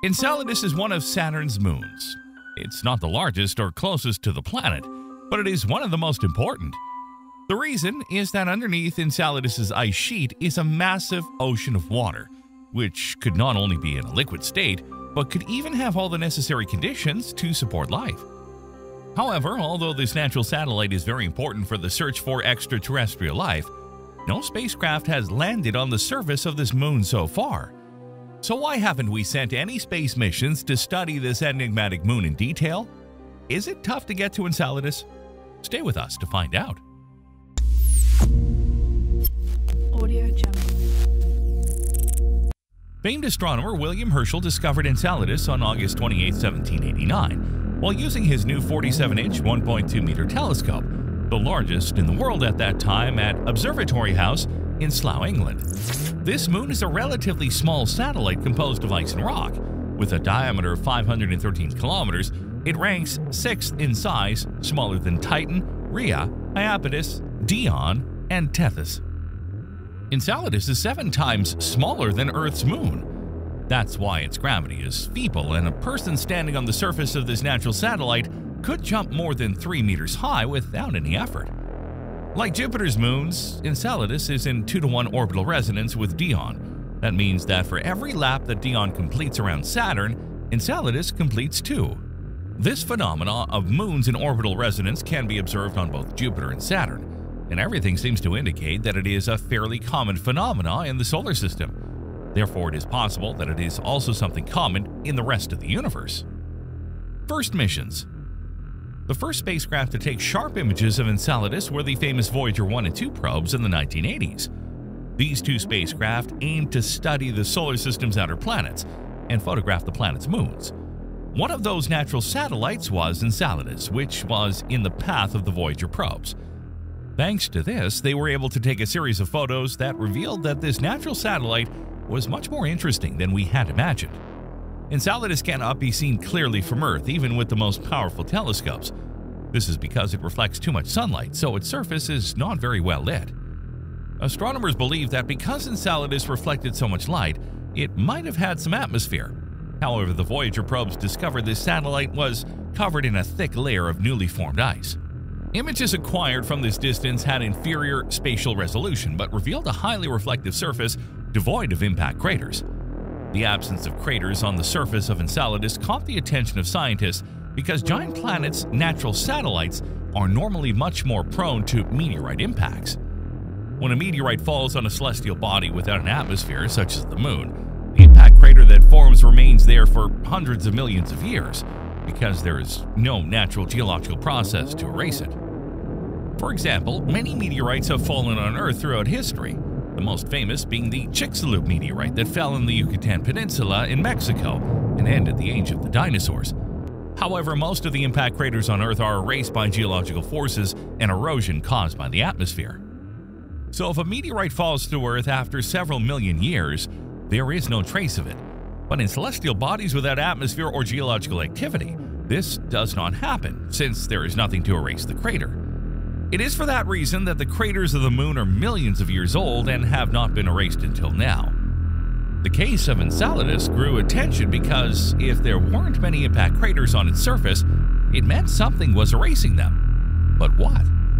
Enceladus is one of Saturn's moons. It's not the largest or closest to the planet, but it is one of the most important. The reason is that underneath Enceladus's ice sheet is a massive ocean of water, which could not only be in a liquid state, but could even have all the necessary conditions to support life. However, although this natural satellite is very important for the search for extraterrestrial life, no spacecraft has landed on the surface of this moon so far. So why haven't we sent any space missions to study this enigmatic moon in detail? Is it tough to get to Enceladus? Stay with us to find out. Audio Jungle. Famed astronomer William Herschel discovered Enceladus on August 28, 1789, while using his new 47-inch 1.2-meter telescope, the largest in the world at that time, at Observatory House in Slough, England. This moon is a relatively small satellite composed of ice and rock. With a diameter of 513 kilometers, it ranks 6th in size, smaller than Titan, Rhea, Iapetus, Dione, and Tethys. Enceladus is 7 times smaller than Earth's moon. That's why its gravity is feeble, and a person standing on the surface of this natural satellite could jump more than 3 meters high without any effort. Like Jupiter's moons, Enceladus is in 2-to-1 orbital resonance with Dione. That means that for every lap that Dione completes around Saturn, Enceladus completes 2. This phenomena of moons in orbital resonance can be observed on both Jupiter and Saturn, and everything seems to indicate that it is a fairly common phenomena in the solar system. Therefore, it is possible that it is also something common in the rest of the universe. First missions. The first spacecraft to take sharp images of Enceladus were the famous Voyager 1 and 2 probes in the 1980s. These 2 spacecraft aimed to study the solar system's outer planets and photograph the planet's moons. One of those natural satellites was Enceladus, which was in the path of the Voyager probes. Thanks to this, they were able to take a series of photos that revealed that this natural satellite was much more interesting than we had imagined. Enceladus cannot be seen clearly from Earth, even with the most powerful telescopes. This is because it reflects too much sunlight, so its surface is not very well lit. Astronomers believe that because Enceladus reflected so much light, it might have had some atmosphere. However, the Voyager probes discovered this satellite was covered in a thick layer of newly formed ice. Images acquired from this distance had inferior spatial resolution, but revealed a highly reflective surface devoid of impact craters. The absence of craters on the surface of Enceladus caught the attention of scientists because giant planets' natural satellites are normally much more prone to meteorite impacts. When a meteorite falls on a celestial body without an atmosphere, such as the Moon, the impact crater that forms remains there for hundreds of millions of years because there is no natural geological process to erase it. For example, many meteorites have fallen on Earth throughout history, the most famous being the Chicxulub meteorite that fell in the Yucatan Peninsula in Mexico and ended the age of the dinosaurs. However, most of the impact craters on Earth are erased by geological forces and erosion caused by the atmosphere. So if a meteorite falls through Earth after several million years, there is no trace of it. But in celestial bodies without atmosphere or geological activity, this does not happen, since there is nothing to erase the crater. It is for that reason that the craters of the Moon are millions of years old and have not been erased until now. The case of Enceladus grew attention because if there weren't many impact craters on its surface, it meant something was erasing them. But what?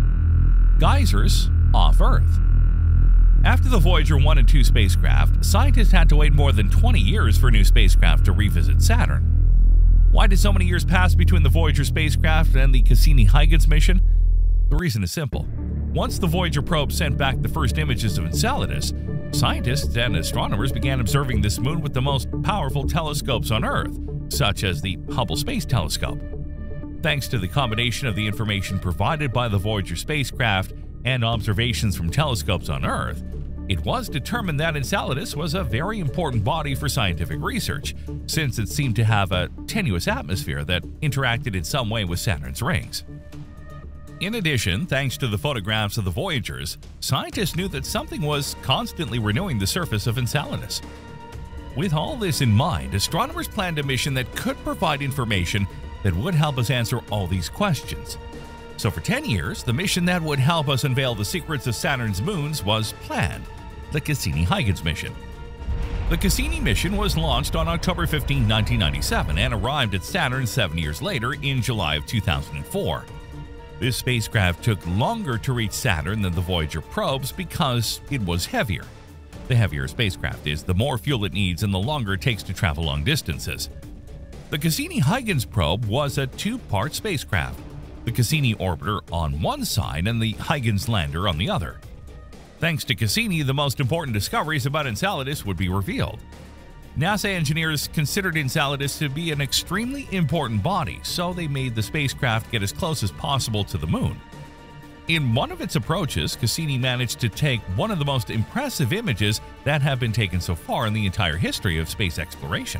Geysers off Earth. After the Voyager 1 and 2 spacecraft, scientists had to wait more than 20 years for a new spacecraft to revisit Saturn. Why did so many years pass between the Voyager spacecraft and the Cassini-Huygens mission? The reason is simple. Once the Voyager probe sent back the first images of Enceladus, scientists and astronomers began observing this moon with the most powerful telescopes on Earth, such as the Hubble Space Telescope. Thanks to the combination of the information provided by the Voyager spacecraft and observations from telescopes on Earth, it was determined that Enceladus was a very important body for scientific research, since it seemed to have a tenuous atmosphere that interacted in some way with Saturn's rings. In addition, thanks to the photographs of the Voyagers, scientists knew that something was constantly renewing the surface of Enceladus. With all this in mind, astronomers planned a mission that could provide information that would help us answer all these questions. So for 10 years, the mission that would help us unveil the secrets of Saturn's moons was planned, the Cassini-Huygens mission. The Cassini mission was launched on October 15, 1997 and arrived at Saturn 7 years later in July of 2004. This spacecraft took longer to reach Saturn than the Voyager probes because it was heavier. The heavier a spacecraft is, the more fuel it needs and the longer it takes to travel long distances. The Cassini-Huygens probe was a two-part spacecraft, the Cassini orbiter on one side and the Huygens lander on the other. Thanks to Cassini, the most important discoveries about Enceladus would be revealed. NASA engineers considered Enceladus to be an extremely important body, so they made the spacecraft get as close as possible to the Moon. In one of its approaches, Cassini managed to take one of the most impressive images that have been taken so far in the entire history of space exploration.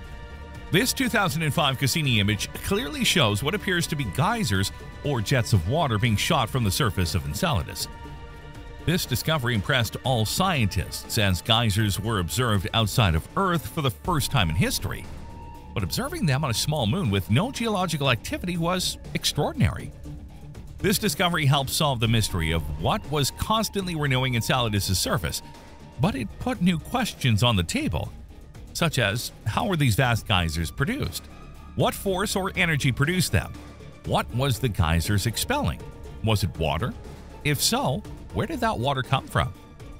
This 2005 Cassini image clearly shows what appears to be geysers or jets of water being shot from the surface of Enceladus. This discovery impressed all scientists, as geysers were observed outside of Earth for the first time in history. But observing them on a small moon with no geological activity was extraordinary. This discovery helped solve the mystery of what was constantly renewing Enceladus' surface, but it put new questions on the table, such as how were these vast geysers produced? What force or energy produced them? What was the geysers expelling? Was it water? If so, where did that water come from?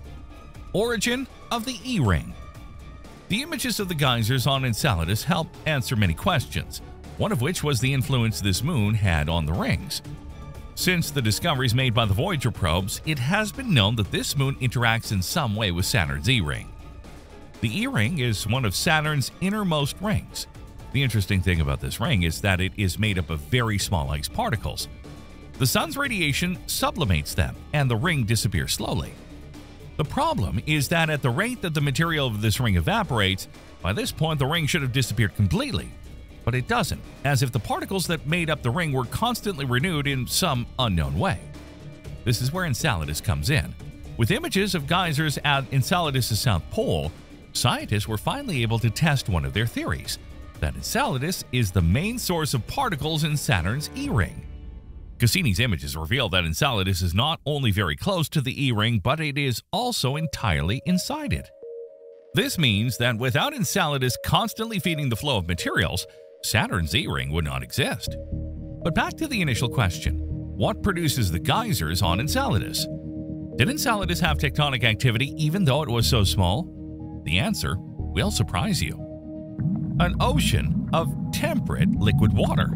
Origin of the E-ring. The images of the geysers on Enceladus help answer many questions, one of which was the influence this moon had on the rings. Since the discoveries made by the Voyager probes, it has been known that this moon interacts in some way with Saturn's E-ring. The E-ring is one of Saturn's innermost rings. The interesting thing about this ring is that it is made up of very small ice particles. The sun's radiation sublimates them, and the ring disappears slowly. The problem is that at the rate that the material of this ring evaporates, by this point the ring should have disappeared completely. But it doesn't, as if the particles that made up the ring were constantly renewed in some unknown way. This is where Enceladus comes in. With images of geysers at Enceladus' south pole, scientists were finally able to test one of their theories, that Enceladus is the main source of particles in Saturn's E-ring. Cassini's images reveal that Enceladus is not only very close to the E-ring, but it is also entirely inside it. This means that without Enceladus constantly feeding the flow of materials, Saturn's E-ring would not exist. But back to the initial question, what produces the geysers on Enceladus? Did Enceladus have tectonic activity even though it was so small? The answer will surprise you. An ocean of temperate liquid water.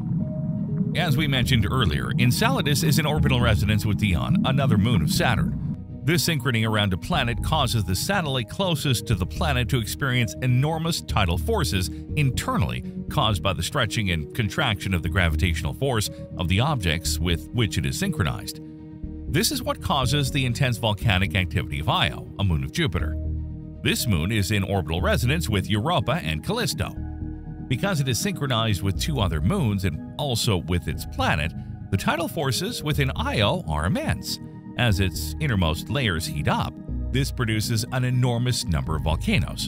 As we mentioned earlier, Enceladus is in orbital resonance with Dione, another moon of Saturn. This synchrony around a planet causes the satellite closest to the planet to experience enormous tidal forces internally caused by the stretching and contraction of the gravitational force of the objects with which it is synchronized. This is what causes the intense volcanic activity of Io, a moon of Jupiter. This moon is in orbital resonance with Europa and Callisto. Because it is synchronized with two other moons and also with its planet, the tidal forces within Io are immense. As its innermost layers heat up, this produces an enormous number of volcanoes.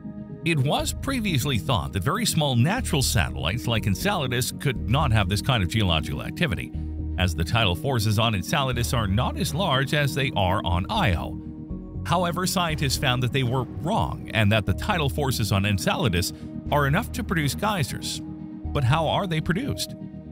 It was previously thought that very small natural satellites like Enceladus could not have this kind of geological activity, as the tidal forces on Enceladus are not as large as they are on Io. However, scientists found that they were wrong and that the tidal forces on Enceladus are enough to produce geysers. But how are they produced?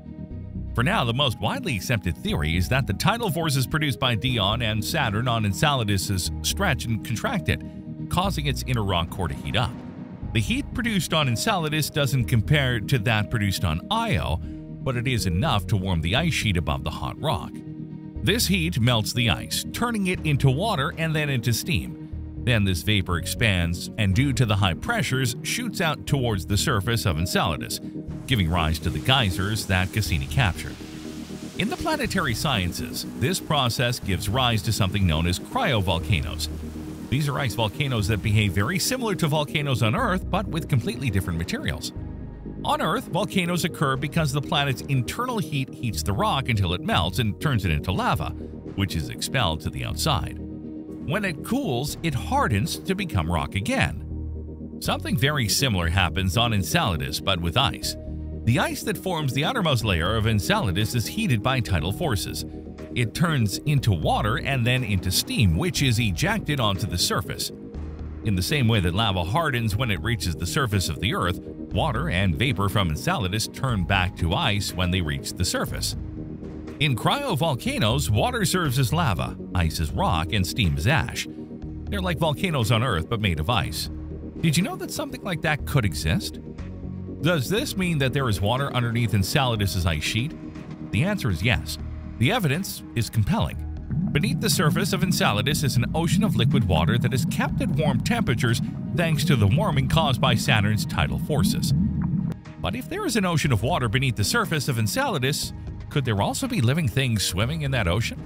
For now, the most widely accepted theory is that the tidal forces produced by Dione and Saturn on Enceladus stretch and contract it, causing its inner rock core to heat up. The heat produced on Enceladus doesn't compare to that produced on Io, but it is enough to warm the ice sheet above the hot rock. This heat melts the ice, turning it into water and then into steam. Then this vapor expands and, due to the high pressures, shoots out towards the surface of Enceladus, giving rise to the geysers that Cassini captured. In the planetary sciences, this process gives rise to something known as cryovolcanoes. These are ice volcanoes that behave very similar to volcanoes on Earth, but with completely different materials. On Earth, volcanoes occur because the planet's internal heat heats the rock until it melts and turns it into lava, which is expelled to the outside. When it cools, it hardens to become rock again. Something very similar happens on Enceladus, but with ice. The ice that forms the outermost layer of Enceladus is heated by tidal forces. It turns into water and then into steam, which is ejected onto the surface. In the same way that lava hardens when it reaches the surface of the Earth, water and vapor from Enceladus turn back to ice when they reach the surface. In cryovolcanoes, water serves as lava, ice as rock, and steam as ash. They're like volcanoes on Earth but made of ice. Did you know that something like that could exist? Does this mean that there is water underneath Enceladus' ice sheet? The answer is yes. The evidence is compelling. Beneath the surface of Enceladus is an ocean of liquid water that is kept at warm temperatures thanks to the warming caused by Saturn's tidal forces. But if there is an ocean of water beneath the surface of Enceladus, could there also be living things swimming in that ocean?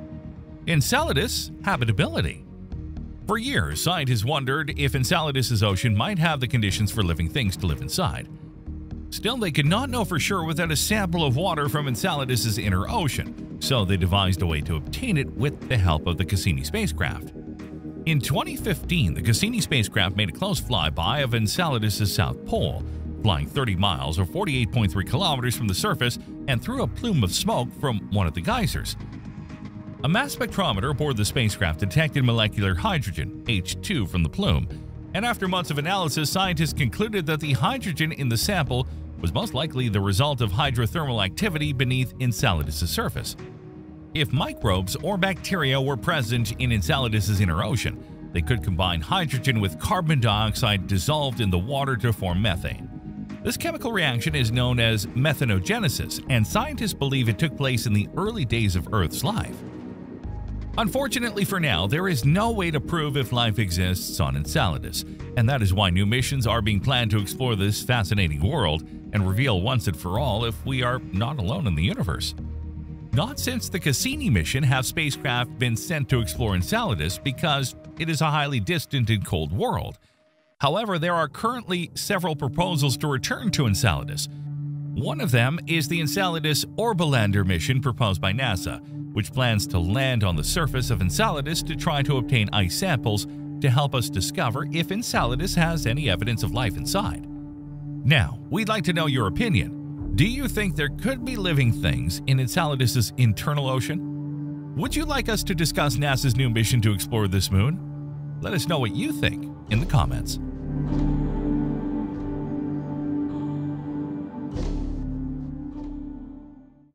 Enceladus Habitability. For years, scientists wondered if Enceladus' ocean might have the conditions for living things to live inside. Still, they could not know for sure without a sample of water from Enceladus' inner ocean, so they devised a way to obtain it with the help of the Cassini spacecraft. In 2015, the Cassini spacecraft made a close flyby of Enceladus' south pole, flying 30 miles or 48.3 kilometers from the surface and through a plume of smoke from one of the geysers. A mass spectrometer aboard the spacecraft detected molecular hydrogen, H2, from the plume, and after months of analysis, scientists concluded that the hydrogen in the sample was most likely the result of hydrothermal activity beneath Enceladus' surface. If microbes or bacteria were present in Enceladus' inner ocean, they could combine hydrogen with carbon dioxide dissolved in the water to form methane. This chemical reaction is known as methanogenesis, and scientists believe it took place in the early days of Earth's life. Unfortunately for now, there is no way to prove if life exists on Enceladus, and that is why new missions are being planned to explore this fascinating world and reveal once and for all if we are not alone in the universe. Not since the Cassini mission have spacecraft been sent to explore Enceladus because it is a highly distant and cold world. However, there are currently several proposals to return to Enceladus. One of them is the Enceladus Orbilander mission proposed by NASA, which plans to land on the surface of Enceladus to try to obtain ice samples to help us discover if Enceladus has any evidence of life inside. Now, we'd like to know your opinion. Do you think there could be living things in Enceladus' internal ocean? Would you like us to discuss NASA's new mission to explore this moon? Let us know what you think in the comments.